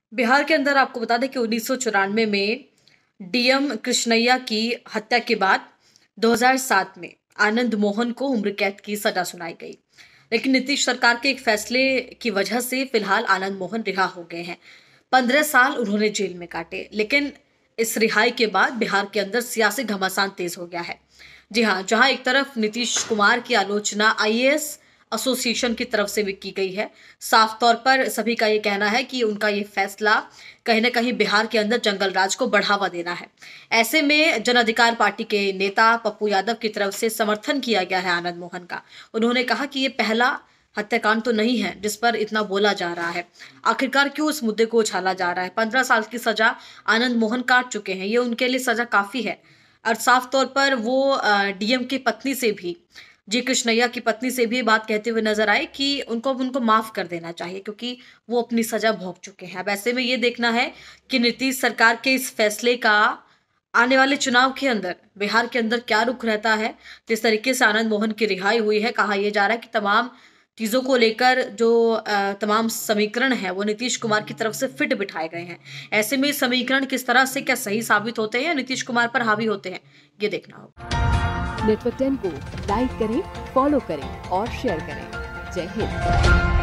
बिहार के अंदर आपको बता दें कि 1994 में डीएम कृष्णैया की हत्या के बाद 2007 में आनंद मोहन को उम्र कैद की सजा सुनाई गई। लेकिन नीतीश सरकार के एक फैसले की वजह से फिलहाल आनंद मोहन रिहा हो गए हैं। 15 साल उन्होंने जेल में काटे, लेकिन इस रिहाई के बाद बिहार के अंदर सियासी घमासान तेज हो गया है। जी हाँ, जहां एक तरफ नीतीश कुमार की आलोचना आईएएस एसोसिएशन की तरफ से भी की गई है। साफ तौर पर सभी का ये कहना है कि उनका ये फैसला कहीं ना कहीं बिहार के अंदर जंगल राज को बढ़ावा देना है। ऐसे में जन अधिकार पार्टी के नेता पप्पू यादव की तरफ से समर्थन किया गया है आनंद मोहन का। उन्होंने कहा कि ये पहला हत्याकांड तो नहीं है जिस पर इतना बोला जा रहा है। आखिरकार क्यों इस मुद्दे को उछाला जा रहा है? 15 साल की सजा आनंद मोहन काट चुके हैं, ये उनके लिए सजा काफी है। और साफ तौर पर वो डीएम की पत्नी से भी, जी कृष्णैया की पत्नी से भी बात कहते हुए नजर आए कि उनको उनको माफ कर देना चाहिए, क्योंकि वो अपनी सजा भोग चुके हैं। अब ऐसे में ये देखना है कि नीतीश सरकार के इस फैसले का आने वाले चुनाव के अंदर बिहार के अंदर क्या रुख रहता है। जिस तरीके से आनंद मोहन की रिहाई हुई है, कहा यह जा रहा है कि तमाम चीजों को लेकर जो तमाम समीकरण है वो नीतीश कुमार की तरफ से फिट बिठाए गए हैं। ऐसे में समीकरण किस तरह से क्या सही साबित होते हैं, नीतीश कुमार पर हावी होते हैं, ये देखना होगा। नेटवर्क 10 को लाइक करें, फॉलो करें और शेयर करें। जय हिंद।